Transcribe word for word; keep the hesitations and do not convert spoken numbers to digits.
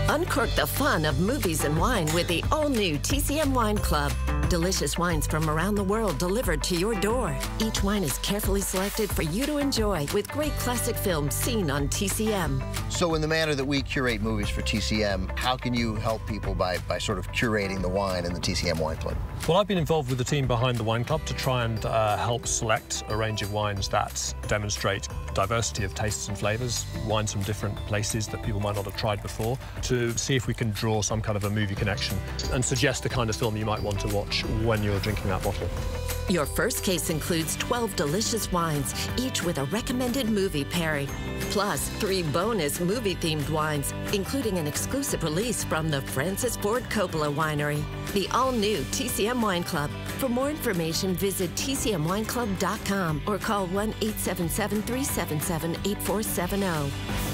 Uncork the fun of movies and wine with the all-new T C M Wine Club. Delicious wines from around the world delivered to your door. Each wine is carefully selected for you to enjoy with great classic films seen on T C M. So in the manner that we curate movies for T C M, how can you help people by, by sort of curating the wine in the T C M Wine Club? Well, I've been involved with the team behind the Wine Club to try and uh, help select a range of wines that demonstrate diversity of tastes and flavours, wines from different places that people might not have tried before, to see if we can draw some kind of a movie connection and suggest the kind of film you might want to watch when you're drinking that bottle. Your first case includes twelve delicious wines, each with a recommended movie pairing, plus three bonus movie-themed wines, including an exclusive release from the Francis Ford Coppola Winery. The all-new T C M Wine Club. For more information, visit T C M wine club dot com or call one eight seven seven, three seven seven, eight four seven zero.